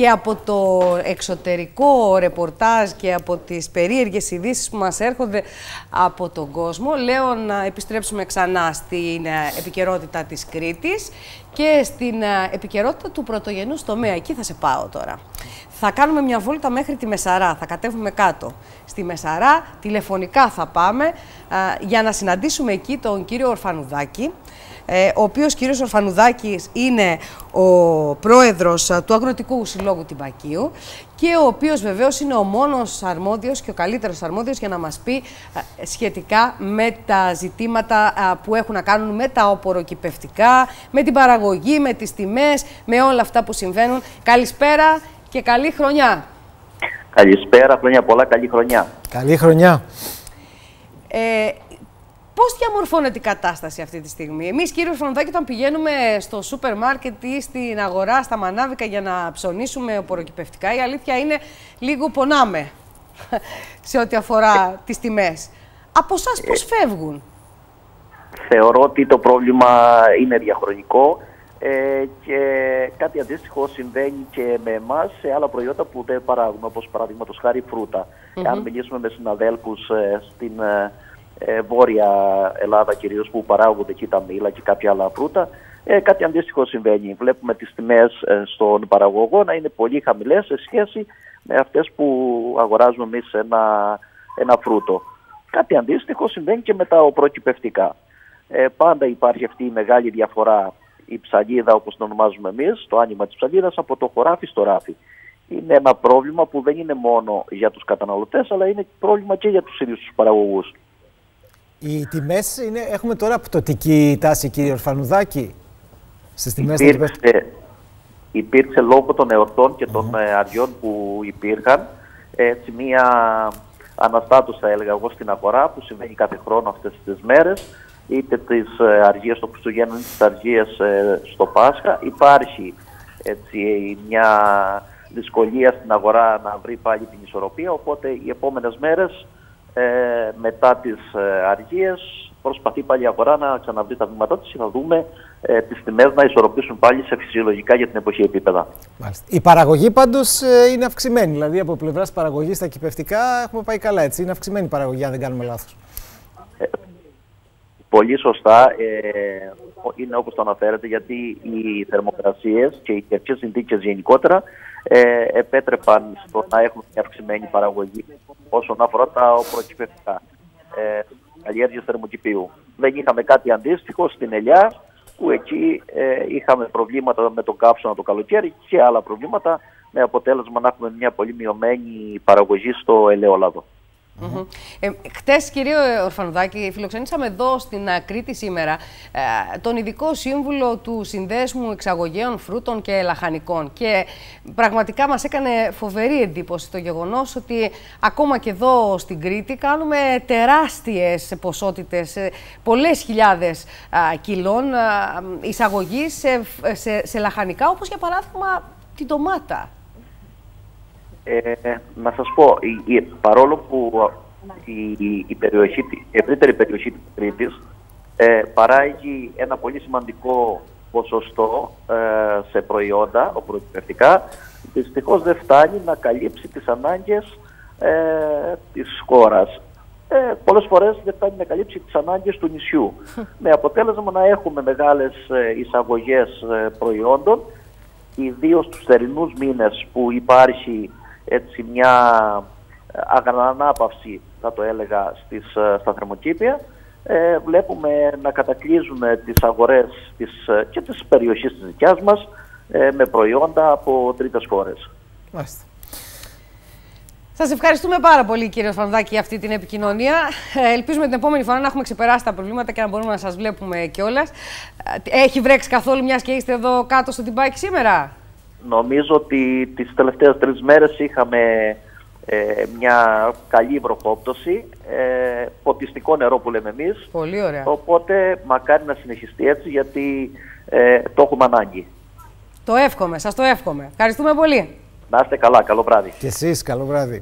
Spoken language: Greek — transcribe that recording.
και από το εξωτερικό ρεπορτάζ και από τις περίεργες ειδήσεις που μας έρχονται από τον κόσμο, λέω να επιστρέψουμε ξανά στην επικαιρότητα της Κρήτης και στην επικαιρότητα του πρωτογενούς τομέα. Εκεί θα σε πάω τώρα. Θα κάνουμε μια βόλτα μέχρι τη Μεσαρά, θα κατέβουμε κάτω. Στη Μεσαρά τηλεφωνικά θα πάμε για να συναντήσουμε εκεί τον κύριο Ορφανουδάκη, ο οποίος κύριος Ορφανουδάκης είναι ο πρόεδρος του Αγροτικού Συλλόγου Τυμπακίου και ο οποίος βεβαίως είναι ο μόνος αρμόδιος και ο καλύτερος αρμόδιος για να μας πει σχετικά με τα ζητήματα που έχουν να κάνουν με τα οπωροκυπευτικά, με την παραγωγή, με τις τιμές, με όλα αυτά που συμβαίνουν. Καλησπέρα και καλή χρονιά. Καλησπέρα, χρόνια πολλά, καλή χρονιά. Καλή χρονιά. Πώς διαμορφώνεται η κατάσταση αυτή τη στιγμή? Εμείς, κύριε Ορφανουδάκη, όταν πηγαίνουμε στο σούπερ μάρκετ ή στην αγορά, στα μανάβικα για να ψωνίσουμε οπωροκυπευτικά, η αλήθεια είναι λίγο πονάμε σε ό,τι αφορά τις τιμές. Από εσάς πώς φεύγουν? Θεωρώ ότι το πρόβλημα είναι διαχρονικό και κάτι αντίστοιχο συμβαίνει και με εμάς σε άλλα προϊόντα που δεν παράγουμε, όπως παραδείγματος χάρη φρούτα. Αν μιλήσουμε με συναδέλφους στην Βόρεια Ελλάδα κυρίως που παράγονται εκεί τα μήλα και κάποια άλλα φρούτα, κάτι αντίστοιχο συμβαίνει. Βλέπουμε τις τιμές στον παραγωγό να είναι πολύ χαμηλές σε σχέση με αυτές που αγοράζουμε εμείς ένα φρούτο. Κάτι αντίστοιχο συμβαίνει και με τα οπωροκυπευτικά. Πάντα υπάρχει αυτή η μεγάλη διαφορά, η ψαλίδα όπως το ονομάζουμε εμείς, το άνοιγμα της ψαλίδας από το χωράφι στο ράφι. Είναι ένα πρόβλημα που δεν είναι μόνο για τους καταναλωτές, αλλά είναι πρόβλημα και για τους ίδιους τους παραγωγούς. Οι τιμές έχουμε τώρα πτωτική τάση, κύριε Ορφανουδάκη, στις τιμές? Υπήρξε λόγω των εορτών και των αριών που υπήρχαν έτσι μία αναστάτωση, θα έλεγα εγώ, στην αγορά που συμβαίνει κάθε χρόνο αυτές τις μέρες, είτε τις αργίες των Χριστουγέννων είτε τις αργίες στο Πάσχα. Υπάρχει έτσι μια δυσκολία στην αγορά να βρει πάλι την ισορροπία, οπότε οι επόμενες μέρες μετά τις αργίες προσπαθεί πάλι η αγορά να ξαναβρει τα βήματά της και θα δούμε τις τιμές να ισορροπήσουν πάλι σε φυσιολογικά για την εποχή επίπεδα. Μάλιστα. Η παραγωγή πάντως είναι αυξημένη, δηλαδή από πλευράς παραγωγής στα κυπευτικά έχουμε πάει καλά, έτσι? Είναι αυξημένη η παραγωγή, αν δεν κάνουμε λάθος. Πολύ σωστά, είναι όπως το αναφέρετε, γιατί οι θερμοκρασίες και οι καιρικές συνθήκες γενικότερα επέτρεπαν στο να έχουμε μια αυξημένη παραγωγή όσον αφορά τα οπωροκυπευτικά, καλλιέργειες θερμοκηπίου. Δεν είχαμε κάτι αντίστοιχο στην ελιά, που εκεί είχαμε προβλήματα με τον καύσωνα το καλοκαίρι και άλλα προβλήματα, με αποτέλεσμα να έχουμε μια πολύ μειωμένη παραγωγή στο ελαιόλαδο. Χτες, κύριε Ορφανουδάκη, φιλοξενήσαμε εδώ στην Κρήτη σήμερα τον ειδικό σύμβουλο του Συνδέσμου Εξαγωγέων Φρούτων και Λαχανικών και πραγματικά μας έκανε φοβερή εντύπωση το γεγονός ότι ακόμα και εδώ στην Κρήτη κάνουμε τεράστιες ποσότητες, πολλές χιλιάδες κιλών εισαγωγής σε λαχανικά, όπως για παράδειγμα την ντομάτα. Να σας πω, παρόλο που η ευρύτερη περιοχή της Κρήτης παράγει ένα πολύ σημαντικό ποσοστό σε προϊόντα οπωροκυπευτικά, δυστυχώς δεν φτάνει να καλύψει τις ανάγκες της χώρας. Πολλές φορές δεν φτάνει να καλύψει τις ανάγκες του νησιού, με αποτέλεσμα να έχουμε μεγάλες εισαγωγές προϊόντων, ιδίως στους θερινούς μήνες που υπάρχει έτσι μια αγανάπαυση, θα το έλεγα, στα θερμοκήπια. Βλέπουμε να κατακλείζουν τις αγορές και τις περιοχές της δικιάς μας με προϊόντα από τρίτες χώρες. Μάλιστα. Σας ευχαριστούμε πάρα πολύ, κύριε Ορφανουδάκη, για αυτή την επικοινωνία. Ελπίζουμε την επόμενη φορά να έχουμε ξεπεράσει τα προβλήματα και να μπορούμε να σας βλέπουμε κιόλας. Έχει βρέξει καθόλου, μιας και είστε εδώ κάτω στο Τυμπάκι σήμερα? Νομίζω ότι τις τελευταίες 3 μέρες είχαμε μια καλή βροχόπτωση, ποτιστικό νερό που λέμε εμείς. Πολύ ωραία. Οπότε μακάρι να συνεχιστεί έτσι, γιατί το έχουμε ανάγκη. Το εύχομαι, σας το εύχομαι. Ευχαριστούμε πολύ. Να είστε καλά, καλό βράδυ. Και εσείς, καλό βράδυ.